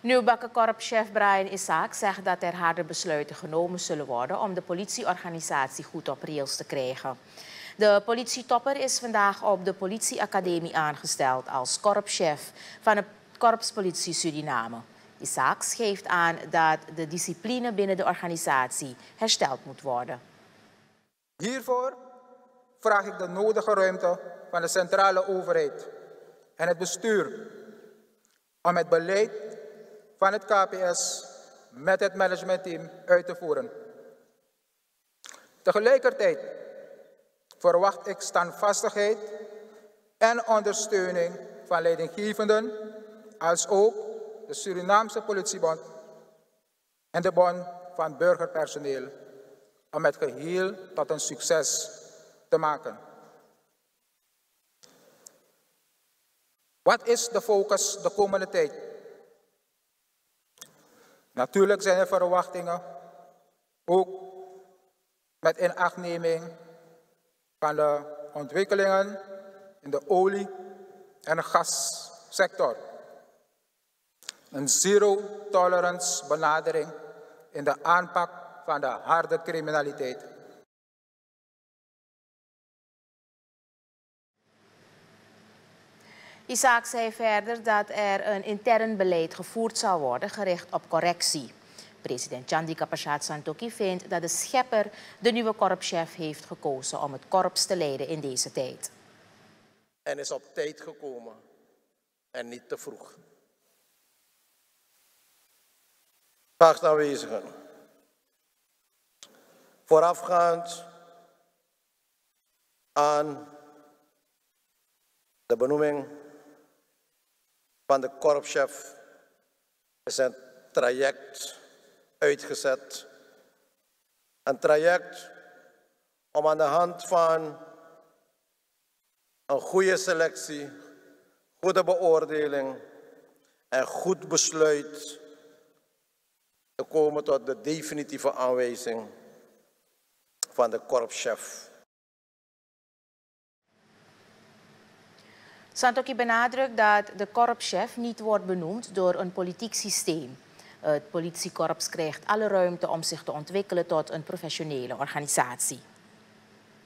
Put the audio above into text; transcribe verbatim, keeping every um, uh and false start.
Nieuwbakkenkorpschef Brian Isaac zegt dat er harde besluiten genomen zullen worden om de politieorganisatie goed op rails te krijgen. De politietopper is vandaag op de politieacademie aangesteld als korpschef van de Korpspolitie Suriname. Isaac geeft aan dat de discipline binnen de organisatie hersteld moet worden. Hiervoor vraag ik de nodige ruimte van de centrale overheid en het bestuur om het beleid van het K P S met het managementteam uit te voeren. Tegelijkertijd verwacht ik standvastigheid en ondersteuning van leidinggevenden, als ook de Surinaamse Politiebond en de Bond van Burgerpersoneel, om het geheel tot een succes te maken. Wat is de focus de komende tijd? Natuurlijk zijn er verwachtingen, ook met inachtneming van de ontwikkelingen in de olie- en gassector. Een zero-tolerance benadering in de aanpak van de harde criminaliteit. Isaac zei verder dat er een intern beleid gevoerd zal worden gericht op correctie. President Chandika Prasad Santokhi vindt dat de schepper de nieuwe korpschef heeft gekozen om het korps te leiden in deze tijd. En is op tijd gekomen en niet te vroeg. Geachte aanwezigen, voorafgaand aan de benoeming van de korpschef is een traject uitgezet. Een traject om aan de hand van een goede selectie, goede beoordeling en goed besluit te komen tot de definitieve aanwijzing van de korpschef. Santokhi benadrukt dat de korpschef niet wordt benoemd door een politiek systeem. Het politiekorps krijgt alle ruimte om zich te ontwikkelen tot een professionele organisatie.